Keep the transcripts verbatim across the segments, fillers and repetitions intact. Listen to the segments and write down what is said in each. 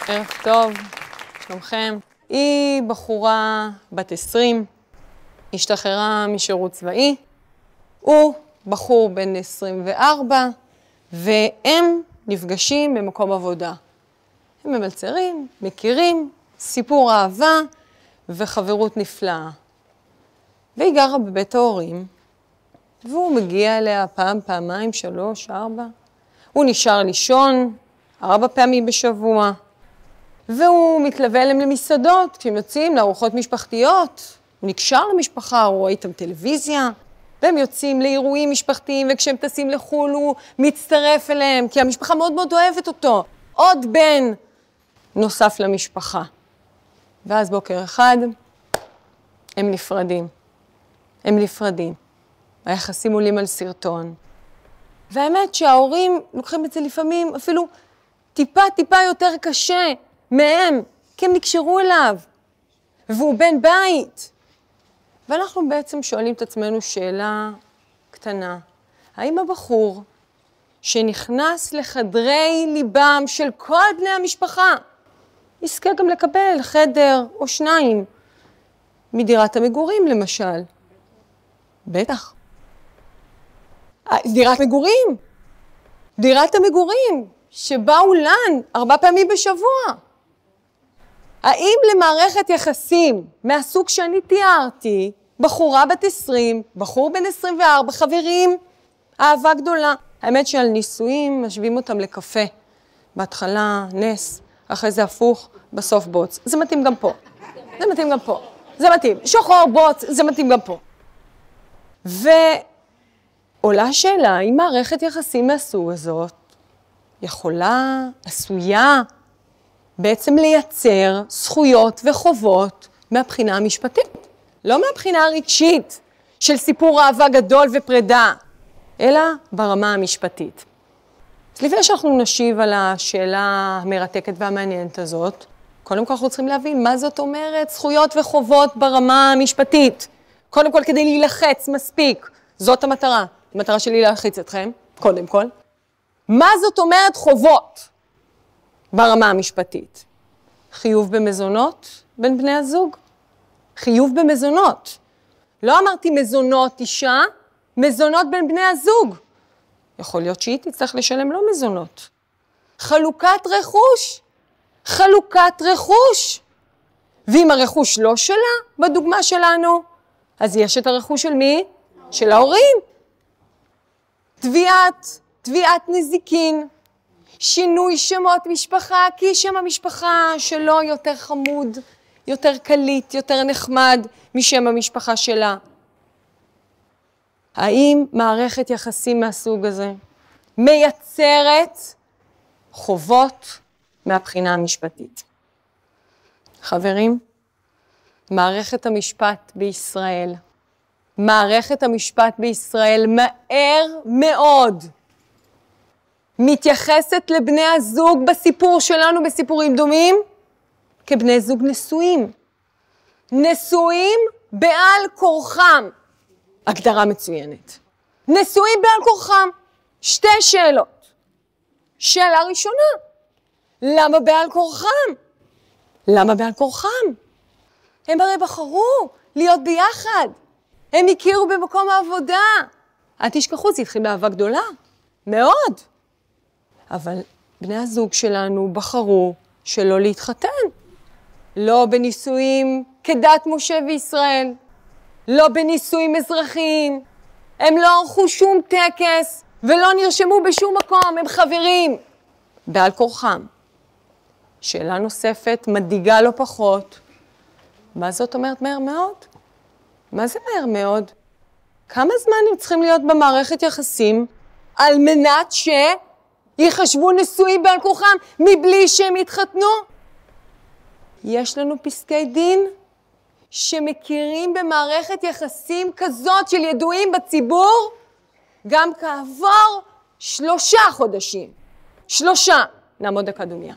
ערב טוב, שלומכם. היא בחורה בת עשרים, השתחררה משירות צבאי. הוא בחור בן עשרים וארבע, והם נפגשים במקום עבודה. הם ממלצרים, מכירים, סיפור אהבה וחברות נפלאה. והיא גרה בבית ההורים, והוא מגיע אליה פעם, פעמיים, שלוש, ארבע. הוא נשאר לישון ארבע פעמים בשבוע, והוא מתלווה אליהם למסעדות, כשהם יוצאים לארוחות משפחתיות. הוא נקשר למשפחה, הוא רואה איתם טלוויזיה, והם יוצאים לאירועים משפחתיים, וכשהם טסים לחו"ל הוא מצטרף אליהם, כי המשפחה מאוד מאוד אוהבת אותו. עוד בן נוסף למשפחה. ואז בוקר אחד, הם נפרדים. הם נפרדים. היחסים עולים על סרטון. והאמת שההורים לוקחים את זה לפעמים אפילו טיפה טיפה יותר קשה מהם, כי הם נקשרו אליו. והוא בן בית. ואנחנו בעצם שואלים את עצמנו שאלה קטנה. האם הבחור שנכנס לחדרי ליבם של כל בני המשפחה, יזכה גם לקבל חדר או שניים מדירת המגורים למשל? בטח. דירת מגורים. דירת המגורים שבאו לן ארבע פעמים בשבוע. האם למערכת יחסים מהסוג שאני תיארתי, בחורה בת עשרים, בחור בן עשרים וארבע, חברים, אהבה גדולה. האמת שעל נישואים משווים אותם לקפה. בהתחלה נס, אחרי זה הפוך, בסוף בוץ. זה מתאים גם פה. זה מתאים גם פה. זה מתאים. שחור, בוץ, זה מתאים גם פה. ועולה השאלה, אם מערכת יחסים מהסוג הזאת יכולה, עשויה, בעצם לייצר זכויות וחובות מהבחינה המשפטית. לא מהבחינה הרגשית של סיפור אהבה גדול ופרידה, אלא ברמה המשפטית. אז לפני שאנחנו נשיב על השאלה המרתקת והמעניינת הזאת, קודם כל אנחנו צריכים להבין מה זאת אומרת זכויות וחובות ברמה המשפטית. קודם כל כדי להילחץ מספיק, זאת המטרה. המטרה שלי להלחיץ אתכם, קודם כל. מה זאת אומרת חובות ברמה המשפטית? חיוב במזונות בין בני הזוג? חיוב במזונות. לא אמרתי מזונות אישה, מזונות בין בני הזוג. יכול להיות שהיא תצטרך לשלם לו מזונות. חלוקת רכוש. חלוקת רכוש. ואם הרכוש לא שלה, בדוגמה שלנו, אז יש את הרכוש של מי? של ההורים. תביעת, תביעת נזיקין. שינוי שמות משפחה, כי שם המשפחה שלו יותר חמוד, יותר קליט, יותר נחמד משם המשפחה שלה. האם מערכת יחסים מהסוג הזה מייצרת חובות מהבחינה המשפטית? חברים, מערכת המשפט בישראל, מערכת המשפט בישראל מהר מאוד מתייחסת לבני הזוג בסיפור שלנו, בסיפורים דומים, כבני זוג נשואים. נשואים בעל כורחם. הגדרה מצוינת. נשואים בעל כורחם. שתי שאלות. שאלה ראשונה, למה בעל כורחם? למה בעל כורחם? הם הרי בחרו להיות ביחד. הם הכירו במקום העבודה. אל תשכחו, זה התחיל באהבה גדולה. מאוד. אבל בני הזוג שלנו בחרו שלא להתחתן. לא בנישואים כדת משה וישראל. לא בנישואים אזרחיים. הם לא ערכו שום טקס ולא נרשמו בשום מקום. הם חברים. בעל כורחם. שאלה נוספת, מדאיגה לא פחות. מה זאת אומרת מהר מאוד? מה זה מהר מאוד? כמה זמן הם צריכים להיות במערכת יחסים על מנת שיחשבו נשואים בעל כורחם מבלי שהם יתחתנו? יש לנו פסקי דין שמכירים במערכת יחסים כזאת של ידועים בציבור גם כעבור שלושה חודשים. שלושה. נעמוד אקדמיה.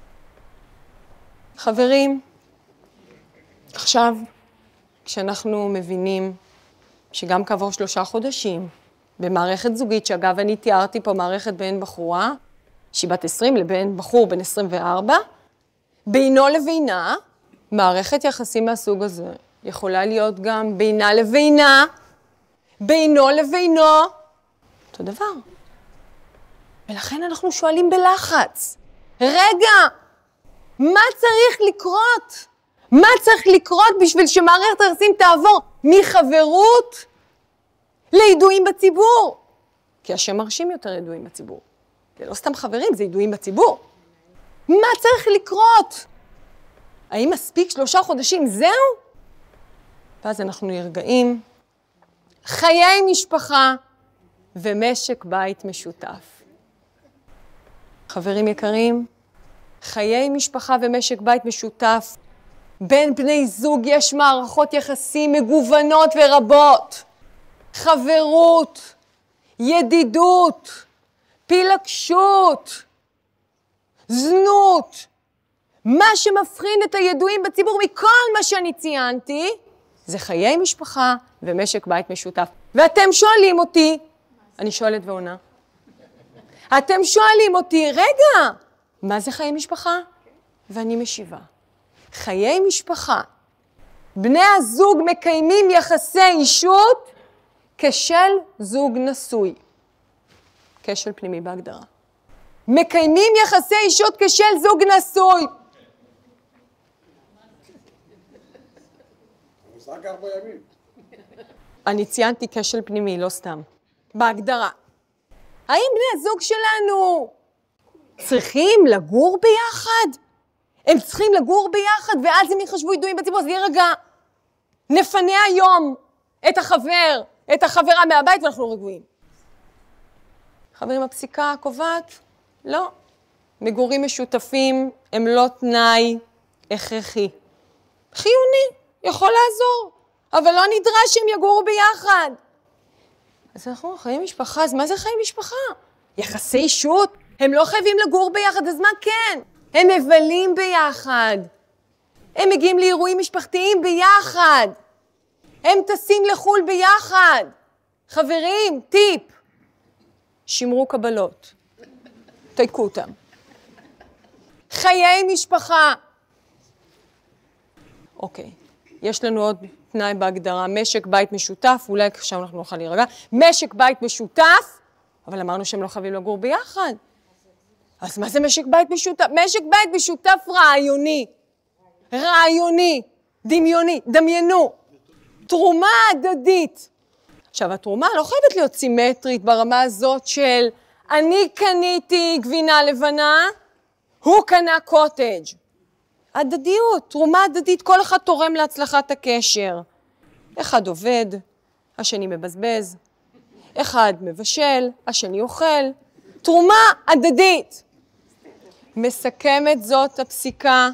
חברים, עכשיו כשאנחנו מבינים שגם כעבור שלושה חודשים במערכת זוגית, שאגב אני תיארתי פה מערכת בין בחורה שהיא בת עשרים לבין בחור בן עשרים וארבע, בינו לבינה, מערכת יחסים מהסוג הזה יכולה להיות גם בינה לבינה, בינו לבינו, אותו דבר. ולכן אנחנו שואלים בלחץ, רגע, מה צריך לקרות? מה צריך לקרות בשביל שמערכת היחסים תעבור מחברות לידועים בציבור? כי השם מרשים יותר ידועים בציבור. זה לא סתם חברים, זה ידועים בציבור. מה צריך לקרות? האם מספיק שלושה חודשים? זהו? ואז אנחנו נרגעים. חיי משפחה ומשק בית משותף. חברים יקרים, חיי משפחה ומשק בית משותף, בין בני זוג יש מערכות יחסים מגוונות ורבות. חברות, ידידות, פילגשות, זנות. מה שמפריד את הידועים בציבור מכל מה שאני ציינתי, זה חיי משפחה ומשק בית משותף. ואתם שואלים אותי, אני שואלת ועונה, אתם שואלים אותי, רגע, מה זה חיי משפחה? ואני משיבה. חיי משפחה, בני הזוג מקיימים יחסי אישות כשל זוג נשוי. כשל פנימי בהגדרה. מקיימים יחסי אישות כשל זוג נשוי. רק ארבע ימים. אני ציינתי כשל פנימי, לא סתם. בהגדרה. האם בני הזוג שלנו צריכים לגור ביחד? הם צריכים לגור ביחד ואז הם יחשבו ידועים בציבור. אז רגע, נפנה היום את החבר, את החברה מהבית ואנחנו רגועים. חברים, הפסיקה קובעת? לא. מגורים משותפים הם לא תנאי הכרחי. חיוני, יכול לעזור, אבל לא נדרש שהם יגורו ביחד. אז אנחנו חיים משפחה, אז מה זה חיים משפחה? יחסי אישות, הם לא חייבים לגור ביחד, אז מה כן? הם מבלים ביחד. הם מגיעים לאירועים משפחתיים ביחד. הם טסים לחול ביחד. חברים, טיפ. שמרו קבלות. תייקו אותם. חיי משפחה. אוקיי. יש לנו עוד תנאי בהגדרה, משק בית משותף, אולי עכשיו אנחנו נוכל להירגע. משק בית משותף, אבל אמרנו שהם לא חייבים לגור ביחד. אז מה זה משק בית משותף? משק בית משותף רעיוני. רעיוני, דמיוני, דמיינו. תרומה הדדית. עכשיו, התרומה לא חייבת להיות סימטרית ברמה הזאת של אני קניתי גבינה לבנה, הוא קנה קוטג'. הדדיות, תרומה הדדית, כל אחד תורם להצלחת הקשר. אחד עובד, השני מבזבז. אחד מבשל, השני אוכל. תרומה הדדית. מסכמת זאת הפסיקה.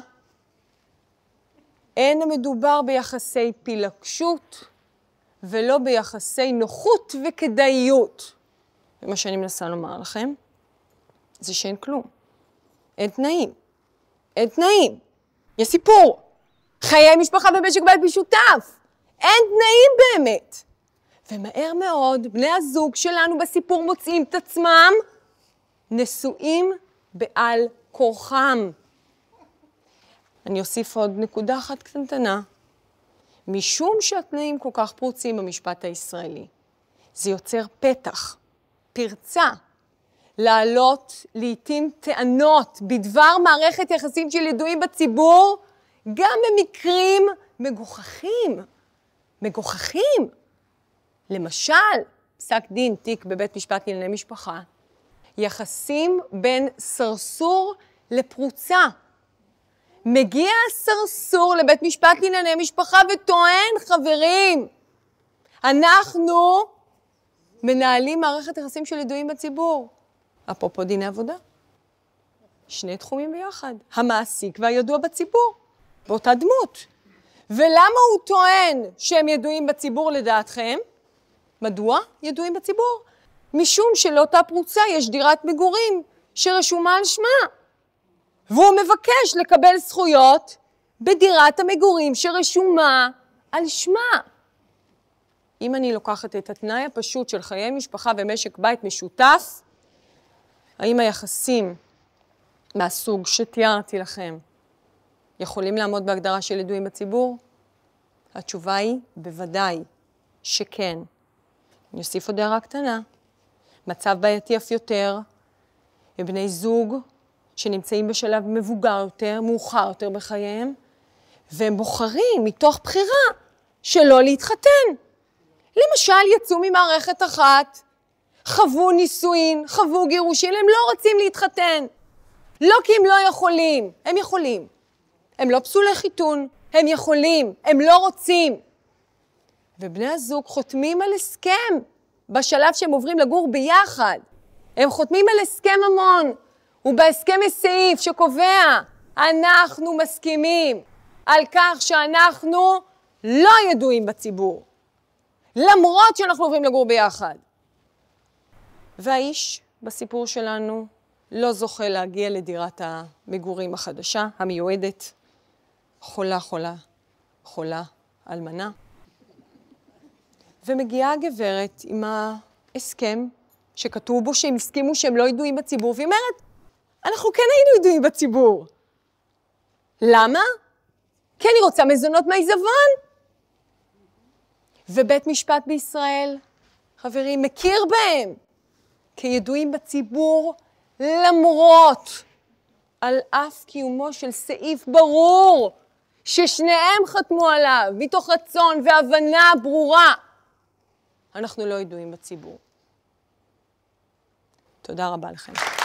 אין המדובר ביחסי פילגשות ולא ביחסי נוחות וכדאיות. ומה שאני מנסה לומר לכם, זה שאין כלום. אין תנאים. אין תנאים. יש סיפור. חיי משפחה ומשק בית משותף. אין תנאים באמת. ומהר מאוד, בני הזוג שלנו בסיפור מוצאים את עצמם נשואים בעל כורחם. אני אוסיף עוד נקודה אחת קטנטנה. משום שהתנאים כל כך פרוצים במשפט הישראלי, זה יוצר פתח, פרצה, לעלות לעתים טענות בדבר מערכת יחסים של ידועים בציבור, גם במקרים מגוחכים. מגוחכים. למשל, פסק דין, תיק בבית משפט לענייני משפחה, יחסים בין סרסור לפרוצה. מגיע הסרסור לבית משפט לענייני משפחה וטוען, חברים, אנחנו מנהלים מערכת יחסים של ידועים בציבור. אפרופו דיני עבודה. שני תחומים ביחד, המעסיק והידוע בציבור, באותה דמות. ולמה הוא טוען שהם ידועים בציבור לדעתכם? מדוע ידועים בציבור? משום שלאותה פרוצה יש דירת מגורים שרשומה על שמה. והוא מבקש לקבל זכויות בדירת המגורים שרשומה על שמה. אם אני לוקחת את התנאי הפשוט של חיי משפחה ומשק בית משותף, האם היחסים מהסוג שתיארתי לכם יכולים לעמוד בהגדרה של ידועים בציבור? התשובה היא בוודאי שכן. אני אוסיף עוד הערה קטנה. מצב בעייתי אף יותר, בני זוג שנמצאים בשלב מבוגר יותר, מאוחר יותר בחייהם, והם בוחרים מתוך בחירה שלא להתחתן. למשל, יצאו ממערכת אחת, חוו נישואין, חוו גירושין, הם לא רוצים להתחתן. לא כי הם לא יכולים, הם יכולים. הם לא פסולי חיתון, הם יכולים, הם לא רוצים. ובני הזוג חותמים על הסכם בשלב שהם עוברים לגור ביחד. הם חותמים על הסכם ממון, ובהסכם יש סעיף שקובע, אנחנו מסכימים על כך שאנחנו לא ידועים בציבור, למרות שאנחנו עוברים לגור ביחד. והאיש בסיפור שלנו לא זוכה להגיע לדירת המגורים החדשה, המיועדת, חולה, חולה, חולה, אלמנה. ומגיעה הגברת עם ההסכם שכתוב בו שהם הסכימו שהם לא ידועים בציבור, והיא אומרת, אנחנו כן היינו ידועים בציבור. למה? כי אני רוצה מזונות מהעיזבון. ובית משפט בישראל, חברים, מכיר בהם כידועים בציבור, למרות על אף קיומו של סעיף ברור, ששניהם חתמו עליו, מתוך רצון והבנה ברורה. אנחנו לא ידועים בציבור. תודה רבה לכם.